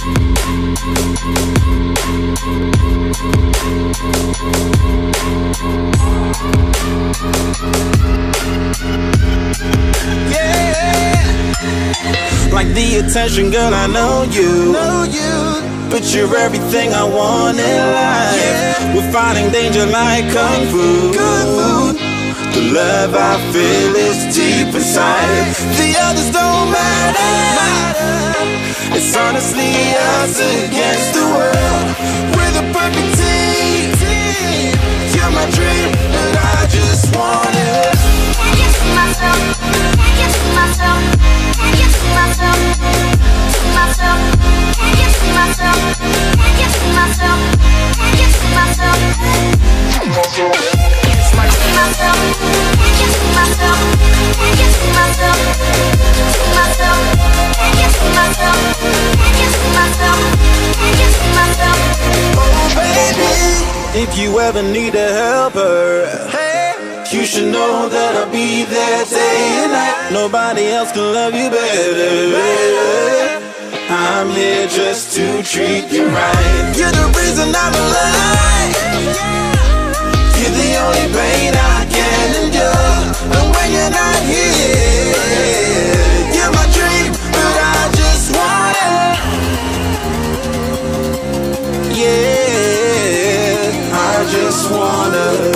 Like the attention, girl, I know you. But you're everything I want in life. We're fighting danger like Kung Fu. The love I feel is deep inside. The others don't matter. It's honestly us against the world. We're the perfect team. You're my dream, but I just want it. Can't get to myself. Can't get to myself. Can't get to myself. To myself. Can't get to myself. Can't get to myself. Can't get to myself. To myself. Can't get to myself. Can't get to myself. To myself. Can't get to myself. Can't get to myself. Can't get to myself. Oh baby, if you ever need a helper, you should know that I'll be there day and night. Nobody else can love you better. I'm here just to treat you right. You're the reason I'm alive. You're the only pain I can endure. And when you're not here, you're my dream, but I just want it. Yeah, I just wanna.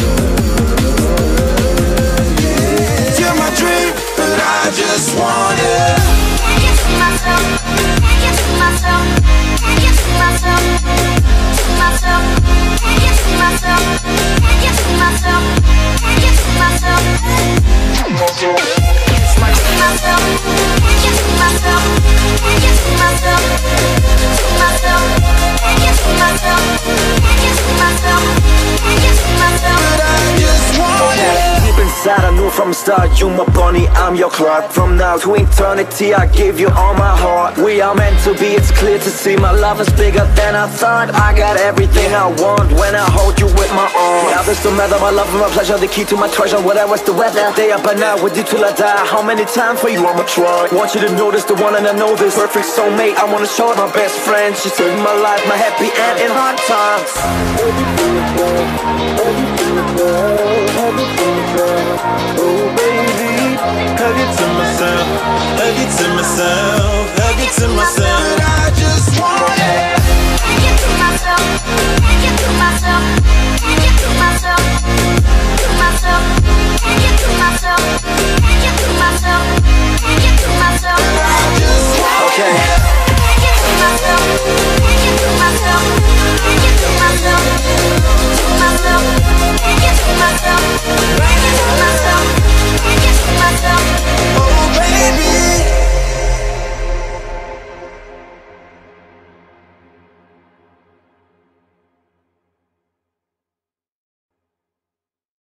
I just want it. Can't get to myself. Can't get to myself. Can't get to myself. To myself. Can't get to myself. Can't get to myself. Can't get to myself. To myself. Can't get to myself. Can't get to myself. To myself. Can't get to myself. Can't get to myself. Can't get to myself. But I just want it. Deep inside I knew from the start, you my bunny, I'm your Clark. From now to eternity I give you all my heart. We are meant to be, it's clear to see. My love is bigger than I thought. I got everything I want when I hold you with my arms. Now this don't matter, my love and my pleasure, the key to my treasure. Whatever's the weather, day up and out with you till I die. How many times for you I'ma try? Want you to notice the one and I know this. Perfect soulmate, I wanna show it my best friend. She saved my life, my happy end in hard times. Oh baby, hug it to myself, hug it to myself, hug it to myself.